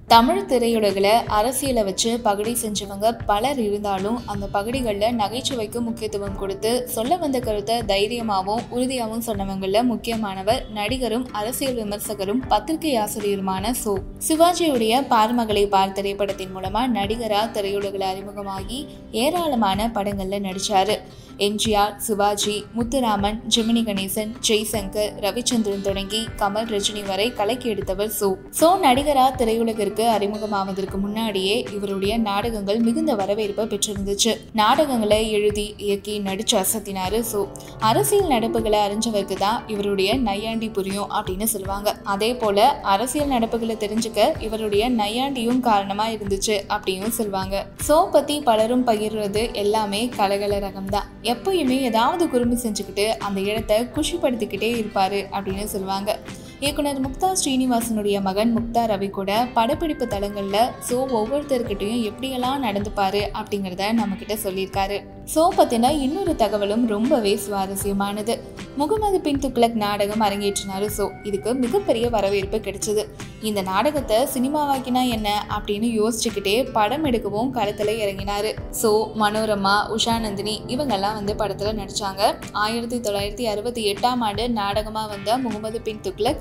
தமிழ் திரையுலகில் அரசியலை வச்சு பகடி செஞ்சவங்க பலர் இருந்தாலும் அந்த பகடிகளில் நகைச்சுவைக்கு முக்கியத்துவம் கொடுத்து சொல்ல வந்த கருத்தை தைரியமாகவும் உறுதியாகவும் சொன்னவங்கள முக்கியமானவர் நடிகரும் அரசியல் விமர்சகரும் பத்திரிகை ஆசிரியருமான சிவாஜியுடைய பார்மகளை பார் திரைப்படத்தின் மூலமா நடிகரா திரையுலகில் அறிமுகமாகி ஏராளமான படங்கள்ல நடிச்சாரு. எம்ஜிஆர், சிவாஜி, முத்துராமன், ஜெமினி கணேசன், ஜெய்சங்கர், ரவிச்சந்திரன் தொடங்கி கமல், ரஜினி வரை கலக்கி எடுத்தவர் நடிகரா திரையுலகிற்கு அறிமுகமாவதற்கு முன்னாடியே இவருடைய நாடகங்கள் மிகுந்த வரவேற்பை பெற்றிருந்துச்சு. நாடகங்களை எழுதி இயக்கி நடிச்சு அசத்தினாரு. அரசியல் நடப்புகளை அறிஞ்சவருக்கு தான் இவருடைய நையாண்டி புரியும் அப்படின்னு சொல்லுவாங்க. அதே போல அரசியல் நடப்புகளை தெரிஞ்சுக்க இவருடைய நையாண்டியும் காரணமா இருந்துச்சு அப்படின்னு சொல்லுவாங்க. பத்தி பலரும் பகிர்றது எல்லாமே கலகல ரகம்தான். எப்பயுமே ஏதாவது குறும்பு செஞ்சுக்கிட்டு அந்த இடத்தை குஷிப்படுத்திக்கிட்டே இருப்பாரு அப்படின்னு சொல்லுவாங்க. இயக்குனர் முக்தா ஸ்ரீனிவாசனுடைய மகன் முக்தா ரவி கூட படப்பிடிப்பு தளங்கள்ல ஒவ்வொருத்தர்கிட்டையும் எப்படியெல்லாம் நடந்துப்பாரு அப்படிங்கிறத நம்ம கிட்ட சொல்லியிருக்காரு. பத்தின இன்னொரு தகவலும் ரொம்பவே சுவாரஸ்யமானது. முகமது பின் துக்ளக் நாடகம் அரங்கேற்றினாரு. இதுக்கு மிகப்பெரிய வரவேற்பு கிடைச்சது. இந்த நாடகத்தை சினிமாவாக்கினா என்ன அப்படின்னு யோசிச்சுக்கிட்டே படம் எடுக்கவும் களத்துல இறங்கினாரு. மனோரமா, உஷா நந்தினி இவங்கெல்லாம் படத்துல நடிச்சாங்க. 1968 நாடகமா வந்த முகமது பின் துக்ளக்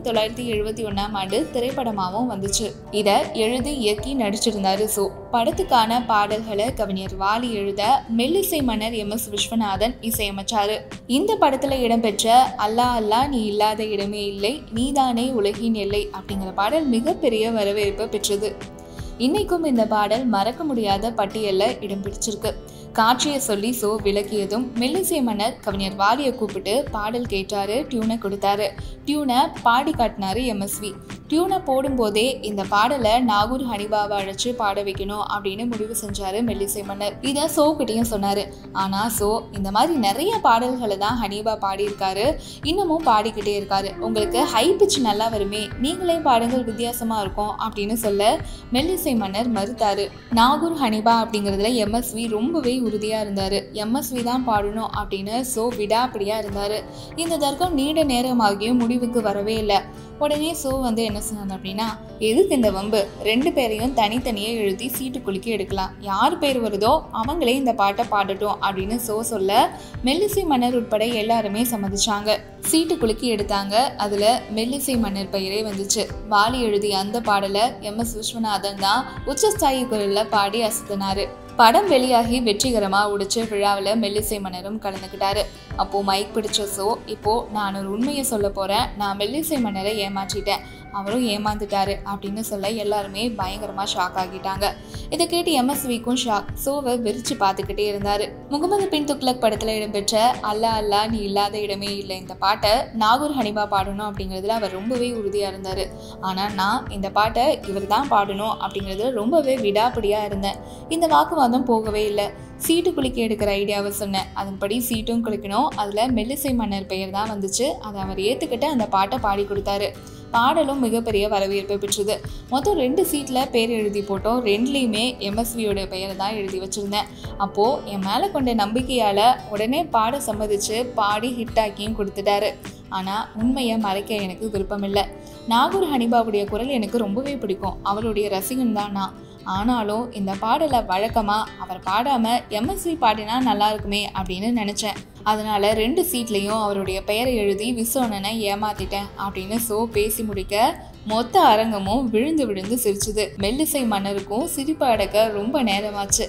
1971 திரைப்படமாவும் வந்துச்சு. இத எழுதி இயக்கி நடிச்சிருந்தாரு. படத்துக்கான பாடல்களை கவிஞர் வாலி எழுத மெல்லிசை மன்னர் எம்.எஸ். விஸ்வநாதன் இசையமைச்சாரு. இந்த படத்துல இடம்பெற்ற அல்லா அல்லா நீ இல்லாத இடமே இல்லை, நீதானே உலகின் எல்லை அப்படிங்கிற பாடல் மிகப்பெரிய வரவேற்பு பெற்றது. இன்னைக்கும் இந்த பாடல் மறக்க முடியாத பட்டியல்ல இடம் பிடிச்சிருக்கு. காட்சியை சொல்லி விளக்கியதும் மெல்லிசை மன்னர் கவிஞர் வாலியை கூப்பிட்டு பாடல் கேட்டாரு, டியூனை கொடுத்தாரு. டியூனை பாடி காட்டினாரு எம்எஸ்வி. டியூனை போடும்போதே இந்த பாடலை நாகூர் ஹனீஃபாவை அழைச்சு பாட வைக்கணும் அப்படின்னு முடிவு செஞ்சாரு மெல்லிசை மன்னர். இதை கிட்டையும் சொன்னாரு. ஆனா இந்த மாதிரி நிறைய பாடல்களை தான் ஹனீஃபா பாடியிருக்காரு, இன்னமும் பாடிக்கிட்டே இருக்காரு. உங்களுக்கு ஹை பிச் நல்லா வருமே, நீங்களே பாடுங்கள், வித்தியாசமா இருக்கும் அப்படின்னு சொல்ல மெல்லிசை மன்னர் மறுத்தாரு. நாகூர் ஹனீஃபா அப்படிங்கிறதுல எம்எஸ்வி ரொம்பவே உறுதியா இருந்தாரு. எம்எஸ்வி தான் பாடணும் அப்படின்னு விடாப்பிடியா இருந்தாரு. இந்த தர்க்கம் நீண்ட நேரமாகியும் முடிவுக்கு வரவே இல்லை. உடனே என்ன சொன்னாங்க அப்படின்னா, எதுக்கு இந்த வம்பு, 2 பேரையும் தனித்தனியே எழுதி சீட்டு குலுக்கி எடுக்கலாம், யார் பேர் வருதோ அவங்களே இந்த பாட்டை பாடட்டும் அப்படின்னு சொல்ல மெல்லிசை மன்னர் உட்பட எல்லாருமே சம்மதிச்சாங்க. சீட்டு குலுக்கி எடுத்தாங்க. அதுல மெல்லிசை மன்னர் பெயரே வந்துச்சு. வாலி எழுதிய அந்த பாடலை எம்.எஸ். விஸ்வநாதன் தான் உச்சஸ்தாயி குரல்ல பாடி அசத்தினாரு. படம் வெளியாகி வெற்றிகரமா உடிச்சு விழாவில் மெல்லிசை மன்னரும் கலந்துக்கிட்டாரு. அப்போ மைக் பிடிச்ச இப்போ நான் ஒரு உண்மையை சொல்ல போறேன், நான் மெல்லிசை மன்னரை ஏமாற்றிட்டேன், அவரும் ஏமாந்துட்டாரு அப்படின்னு சொல்ல எல்லாருமே பயங்கரமா ஷாக் ஆகிட்டாங்க. இதை கேட்டு எம்எஸ்விக்கும் ஷாக். விரிச்சு பார்த்துக்கிட்டே இருந்தாரு. முகமது பின் துக்ளக் படத்துல இடம்பெற்ற அல்லா அல்லா நீ இல்லாத இடமே இல்லை இந்த பாட்டை நாகூர் ஹனீஃபா பாடணும் அப்படிங்கிறதுல அவர் ரொம்பவே உறுதியா இருந்தாரு. ஆனா நான் இந்த பாட்டை இவர் தான் பாடணும் அப்படிங்கிறதுல ரொம்பவே விடாப்பிடியா இருந்தேன். இந்த வாக்குவாதம் போகவே இல்லை. சீட்டு குலுக்கி எடுக்கிற ஐடியாவை சொன்னேன். அதன்படி சீட்டும் குலுக்கணும். அதுல மெல்லிசை மன்னர் பெயர் தான் வந்துச்சு. அதை அவர் ஏத்துக்கிட்டு அந்த பாட்டை பாடி கொடுத்தாரு. பாடலும் மிகப்பெரிய வரவேற்பு பெற்றது. மொத்தம் 2 சீட்ல பேர் எழுதி போட்டோம். 2லையுமே எம்எஸ்வியோட பெயரை தான் எழுதி வச்சிருந்தேன். அப்போ என் மேல கொண்ட நம்பிக்கையால உடனே பாட சம்மதிச்சு பாடி ஹிட் ஆக்கியும் கொடுத்துட்டாரு. ஆனா உண்மையை மறைக்க எனக்கு விருப்பம் இல்லை. நாகூர் ஹனீஃபாவுடைய குரல் எனக்கு ரொம்பவே பிடிக்கும், அவருடைய ரசிகன் தான் நான். ஆனாலும் இந்த பாடலை வழக்கமா அவர் பாடாம எம்எஸ்வி பாடினா நல்லா இருக்குமே அப்படின்னு நினைச்சேன். அதனால 2 சீட்லையும் அவருடைய பெயரை எழுதி விஸ்வனனை ஏமாத்திட்டேன் அப்படின்னு பேசி முடிக்க மொத்த அரங்கமும் விழுந்து விழுந்து சிரிச்சுது. மெல்லிசை மன்னருக்கும் சிரிப்பு அடக்க ரொம்ப நேரமாச்சு.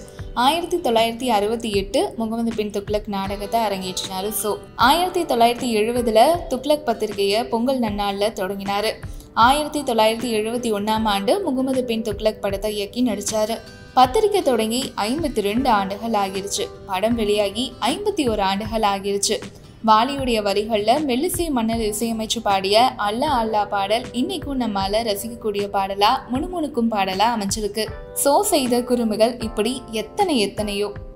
1968 முகமது பின் துக்ளக் நாடகத்தை அரங்கேற்றினாரு. 1970 துக்ளக் பத்திரிகையை பொங்கல் நன்னாள்ல தொடங்கினாரு. 1971 முகமது பின் துக்ளக் படத்தை இயக்கி நடிச்சாரு. பத்திரிகை தொடங்கி 52 ஆண்டுகள் ஆகிருச்சு. படம் வெளியாகி 51 ஆண்டுகள் ஆகிருச்சு. வாலியுடைய வரிகள்ல மெல்லிசை மன்னர் இசையமைச்சு பாடிய அல்லா அல்லா பாடல் இன்னைக்கும் நம்மால ரசிக்கக்கூடிய பாடலா, முணுமுணுக்கும் பாடலா அமைஞ்சிருக்கு. செய்த குறும்புகள் இப்படி எத்தனையோ.